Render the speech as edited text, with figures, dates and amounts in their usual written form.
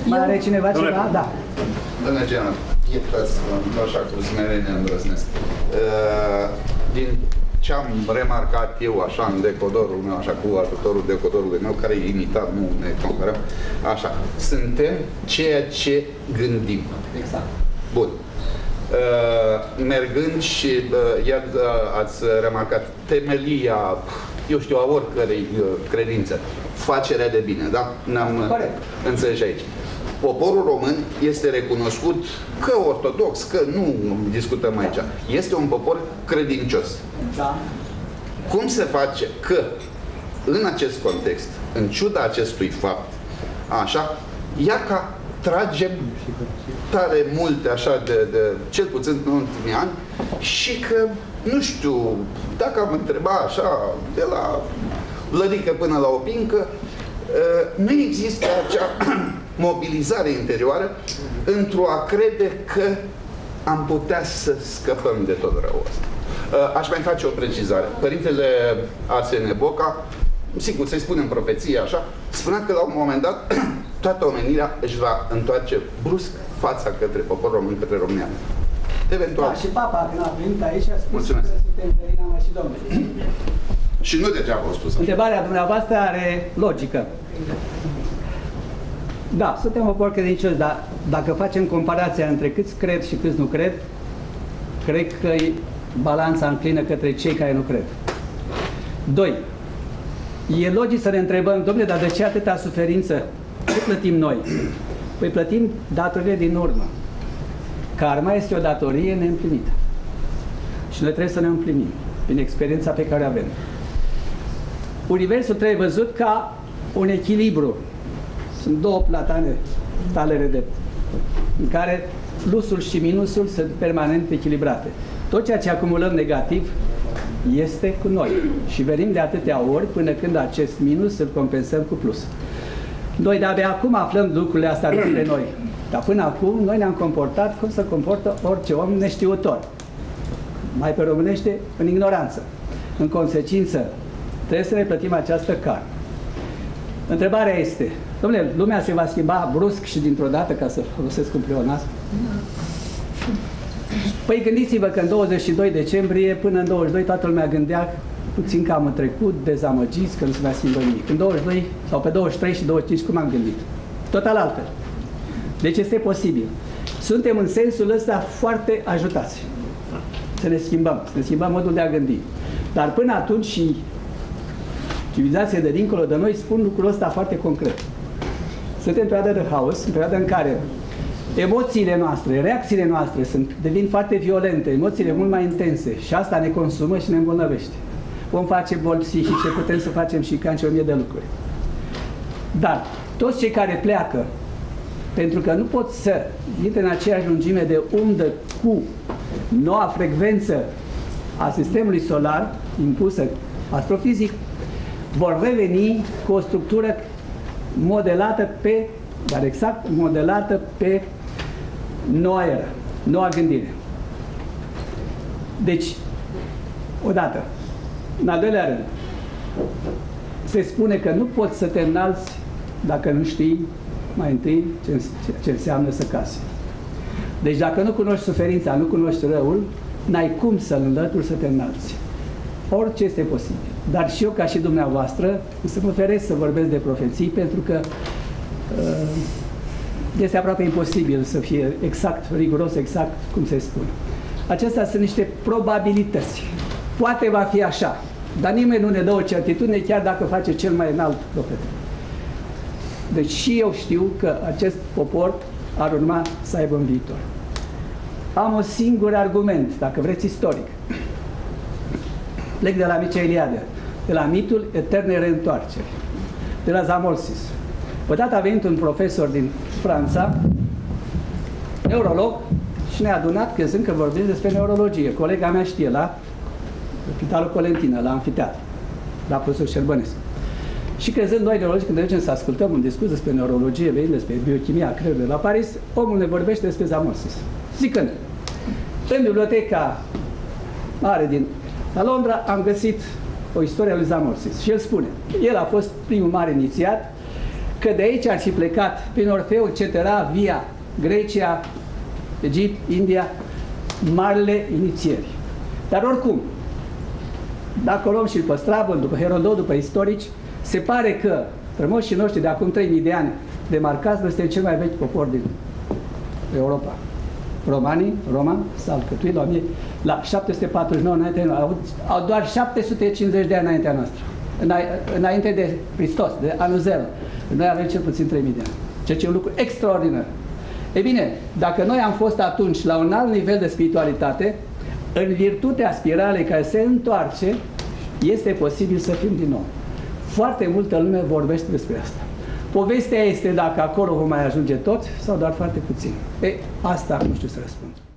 Mai are cineva ceva? Da. Domnule general, iertați, așa cu smerenie îndrăznesc. Din ce am remarcat eu așa în decodorul meu, așa cu ajutorul decodorului meu, care e imitat, nu ne comparăm, așa, suntem ceea ce gândim. Exact. Bun. Mergând și iar ați remarcat temelia, eu știu, a oricărei credințe, facerea de bine, da? Ne-am înțeles aici. Poporul român este recunoscut că ortodox, că nu discutăm aici. Este un popor credincios. Da. Cum se face că, în acest context, în ciuda acestui fapt, așa, ia ca tragem tare multe, așa, cel puțin în ultimii ani, și că, nu știu, dacă am întrebat așa, de la lădică până la opincă, nu există acea mobilizare interioară într-o a crede că am putea să scăpăm de tot răul ăsta. Aș mai face o precizare. Părintele Arsene Boca, sigur, să-i spunem profeție așa, spunea că la un moment dat toată omenirea își va întoarce brusc fața către poporul român, către România. Eventual. Da, și Papa, când a venit aici, a spus Mulțumesc. că suntem Perinama și Domnului. Și nu degeaba au spus. Întrebarea dumneavoastră are logică. Da, suntem un popor credincios, dar dacă facem comparația între câți cred și câți nu cred, cred că balanța înclină către cei care nu cred. 2. E logic să ne întrebăm, domnule, dar de ce atâta suferință? Ce plătim noi? Păi plătim datorile din urmă. Karma este o datorie neîmplinită. Și noi trebuie să ne împlinim prin experiența pe care o avem. Universul trebuie văzut ca un echilibru. Sunt două platane, talere în care plusul și minusul sunt permanent echilibrate. Tot ceea ce acumulăm negativ este cu noi. Și venim de atâtea ori până când acest minus îl compensăm cu plus. Noi de-abia acum aflăm lucrurile astea despre noi. Dar până acum noi ne-am comportat cum se comportă orice om neștiutor. Mai pe românește, în ignoranță. În consecință, trebuie să ne plătim această karmă. Întrebarea este, dom'le, lumea se va schimba brusc și dintr-o dată, ca să folosesc un pleonasm? Păi gândiți-vă că în 22 decembrie până în 22 toată lumea gândea puțin cam în trecut, dezamăgiți, că nu se va schimba nimic. În 22 sau pe 23 și 25 cum am gândit? Total altfel. Deci este posibil. Suntem în sensul ăsta foarte ajutați să ne schimbăm modul de a gândi. Dar până atunci și civilizația de dincolo de noi spun lucrul ăsta foarte concret. Suntem în perioada de haos, în perioada în care emoțiile noastre, reacțiile noastre devin foarte violente, emoțiile mult mai intense și asta ne consumă și ne îmbolnăvește. Vom face boli psihice, putem să facem și cancer, 1000 de lucruri. Dar toți cei care pleacă, pentru că nu pot să intre în aceeași lungime de undă cu noua frecvență a sistemului solar impusă astrofizic, vor reveni cu o structură modelată pe, dar exact modelată pe noua eră, noua gândire. Deci, odată, în al doilea rând, se spune că nu poți să te înalți dacă nu știi mai întâi ce înseamnă să casi. Deci dacă nu cunoști suferința, nu cunoști răul, n-ai cum să-l înlături să te înalți. Orice este posibil. Dar și eu, ca și dumneavoastră, să mă feresc să vorbesc de profeții, pentru că este aproape imposibil să fie exact, riguros, exact cum se spune. Acestea sunt niște probabilități. Poate va fi așa, dar nimeni nu ne dă o certitudine, chiar dacă face cel mai înalt profet. Deci și eu știu că acest popor ar urma să aibă în viitor. Am un singur argument, dacă vreți, istoric. Plec de la Mircea Eliade, de la mitul eternei reîntoarceri, de la Zamolsis. Odată a venit un profesor din Franța, neurolog, și ne-a adunat crezând că vorbim despre neurologie. Colega mea știe, la Spitalul Colentină, la Amfiteatru, la profesor Șerbănescu. Și crezând noi neurologi, când mergem să ascultăm un discurs despre neurologie, venind despre biochimia creierului la Paris, omul ne vorbește despre Zamolsis. Zicând, în biblioteca mare din la Londra am găsit o istorie a lui Zamolsis. Și el spune, el a fost primul mare inițiat că de aici ar fi plecat, prin Orfeu, etc., via Grecia, Egipt, India, marile inițieri. Dar oricum, dacă o luăm și după Strabon, după Herodot, după istorici, se pare că strămoșii noștri de acum 3000 de ani demarcați, noi suntem cel mai vechi popor din Europa. Romanii, Roma, s-a alcătuit la 749 înainte, au doar 750 de ani înaintea noastră. Înainte de Hristos, de anul 0. Noi avem cel puțin 3000 de ani. Ceea ce e un lucru extraordinar. E bine, dacă noi am fost atunci la un alt nivel de spiritualitate, în virtutea spiralei care se întoarce, este posibil să fim din nou. Foarte multă lume vorbește despre asta. Povestea este dacă acolo vom mai ajunge toți sau doar foarte puțin. Asta nu știu să răspund.